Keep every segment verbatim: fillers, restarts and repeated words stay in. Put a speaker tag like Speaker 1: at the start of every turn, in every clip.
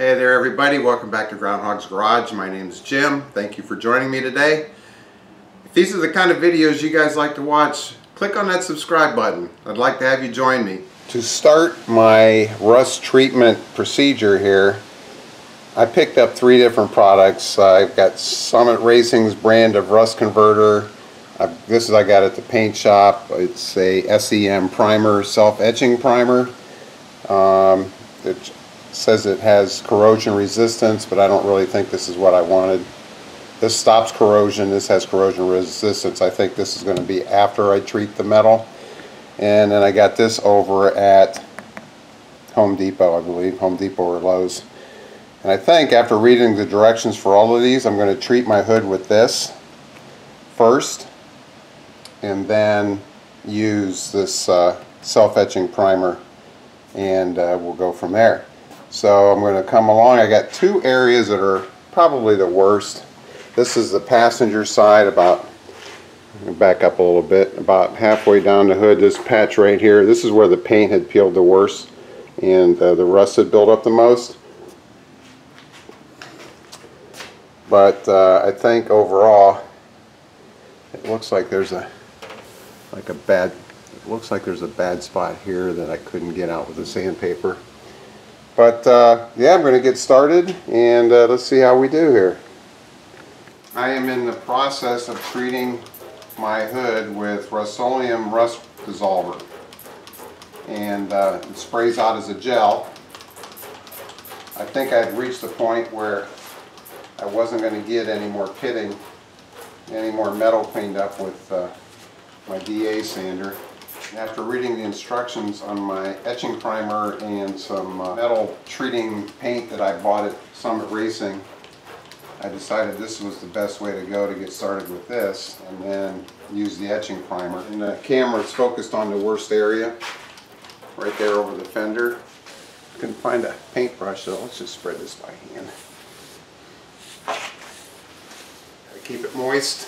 Speaker 1: Hey there everybody, welcome back to Groundhog's Garage. My name is Jim. Thank you for joining me today. If these are the kind of videos you guys like to watch, click on that subscribe button. I'd like to have you join me. To start my rust treatment procedure here, I picked up three different products. Uh, I've got Summit Racing's brand of rust converter. I've, this is I got at the paint shop. It's a S E M primer, self-etching primer. Um, it says it has corrosion resistance, but I don't really think this is what I wanted. This stops corrosion. This has corrosion resistance. I think this is going to be after I treat the metal. And then I got this over at Home Depot, I believe, Home Depot or Lowe's. And I think after reading the directions for all of these, I'm going to treat my hood with this first, and then use this uh, self-etching primer, and uh, we'll go from there. So I'm going to come along. I got two areas that are probably the worst. This is the passenger side, about, back up a little bit, about halfway down the hood, this patch right here. This is where the paint had peeled the worst and uh, the rust had built up the most. But uh, I think overall it looks like there's a like a bad it looks like there's a bad spot here that I couldn't get out with the sandpaper. But uh, yeah, I'm going to get started, and uh, let's see how we do here. I am in the process of treating my hood with Rust-Oleum Rust Dissolver, and uh, it sprays out as a gel. I think I'd reached the point where I wasn't going to get any more pitting, any more metal cleaned up with uh, my D A sander. After reading the instructions on my etching primer and some uh, metal treating paint that I bought at Summit Racing, I decided this was the best way to go to get started with this, and then use the etching primer. And the camera is focused on the worst area, right there over the fender. Couldn't find a paintbrush, so let's just spread this by hand. Gotta keep it moist.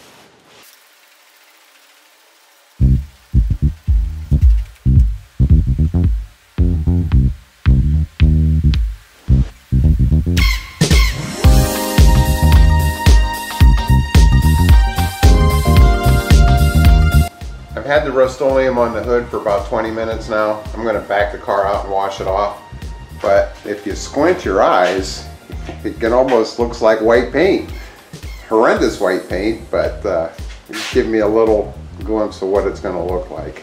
Speaker 1: I've had the Rust-Oleum on the hood for about twenty minutes now. I'm going to back the car out and wash it off. But if you squint your eyes, it can almost looks like white paint. Horrendous white paint, but uh, it's giving me a little glimpse of what it's going to look like.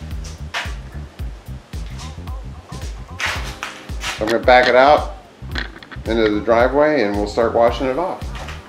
Speaker 1: So I'm going to back it out into the driveway, and we'll start washing it off.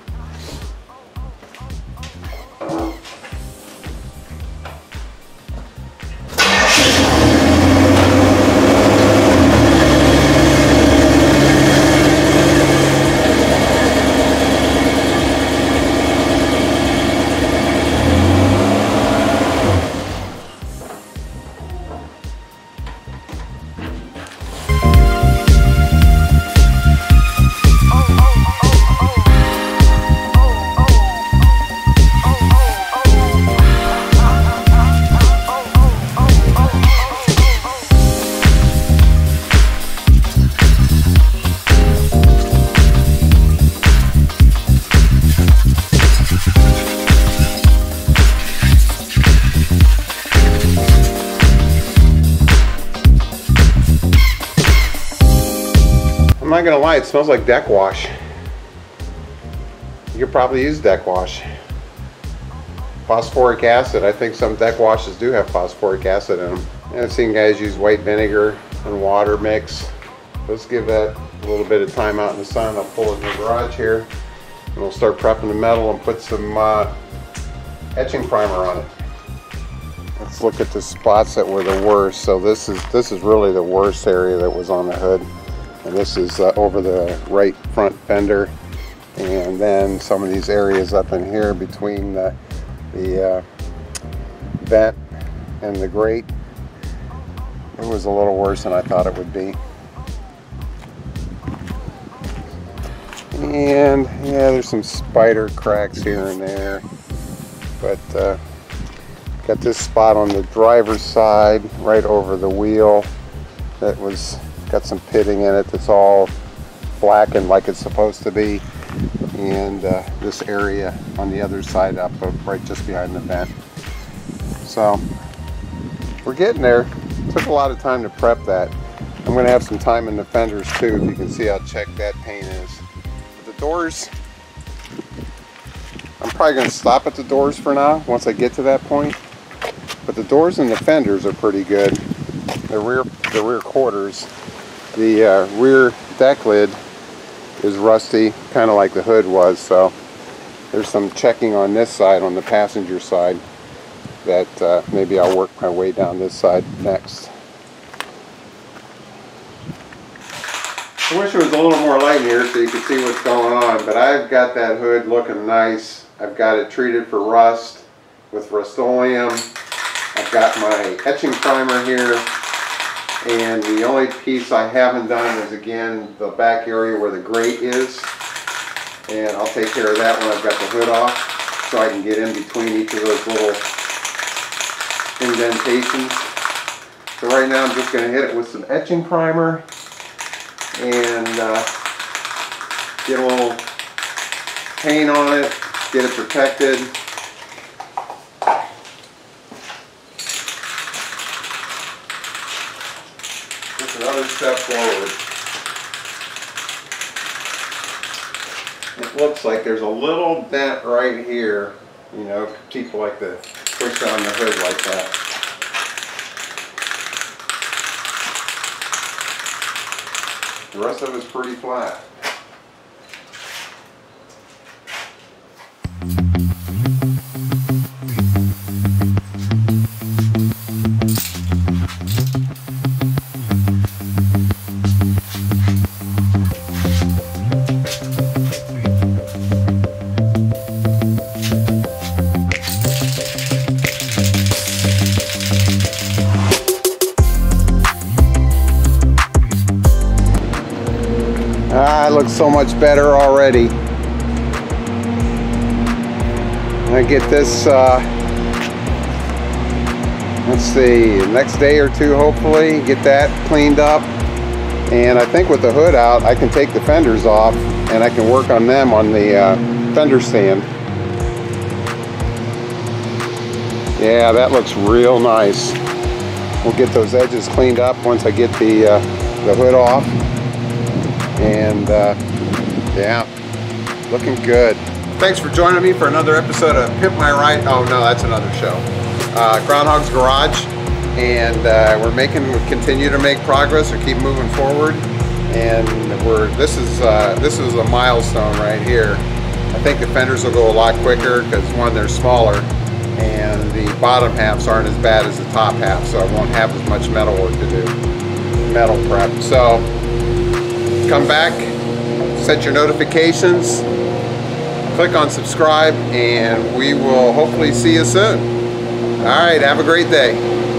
Speaker 1: I'm not gonna lie, it smells like deck wash. You could probably use deck wash. Phosphoric acid, I think some deck washes do have phosphoric acid in them. And I've seen guys use white vinegar and water mix. Let's give that a little bit of time out in the sun. I'll pull it in the garage here, and we'll start prepping the metal and put some uh, etching primer on it. Let's look at the spots that were the worst. So this is this is really the worst area that was on the hood. And this is uh, over the right front fender, and then some of these areas up in here between the, the uh, vent and the grate. It was a little worse than I thought it would be. And yeah, there's some spider cracks here and there, but uh, got this spot on the driver's side right over the wheel that was got some pitting in it that's all blackened like it's supposed to be, and uh, this area on the other side up right just behind the vent. So we're getting there. It took a lot of time to prep that. I'm going to have some time in the fenders too, if you can see how checked that paint is. But the doors, I'm probably going to stop at the doors for now once I get to that point. But the doors and the fenders are pretty good. The rear, the rear quarters, the uh, rear deck lid is rusty, kind of like the hood was. So there's some checking on this side, on the passenger side, that uh, maybe I'll work my way down this side next. I wish there was a little more light here so you could see what's going on, but I've got that hood looking nice. I've got it treated for rust with Rust-Oleum. I've got my etching primer here, and the only piece I haven't done is, again, the back area where the grate is, and I'll take care of that when I've got the hood off so I can get in between each of those little indentations. So right now I'm just going to hit it with some etching primer and uh, get a little paint on it, get it protected. Just another step forward. It looks like there's a little dent right here. You know, people like to push on the hood like that. The rest of it's pretty flat. Ah, it looks so much better already. I get this, uh, let's see, next day or two hopefully, get that cleaned up. And I think with the hood out, I can take the fenders off and I can work on them on the uh, fender stand. Yeah, that looks real nice. We'll get those edges cleaned up once I get the, uh, the hood off. And uh, yeah, looking good. Thanks for joining me for another episode of Pimp My Ride. Oh no, that's another show. Uh, Groundhog's Garage, and uh, we're making, we continue to make progress. We keep moving forward, and we're this is uh, this is a milestone right here. I think the fenders will go a lot quicker because one, they're smaller, and the bottom halves aren't as bad as the top half, so I won't have as much metal work to do, metal prep. So come back, set your notifications, click on subscribe, and we will hopefully see you soon. All right, have a great day.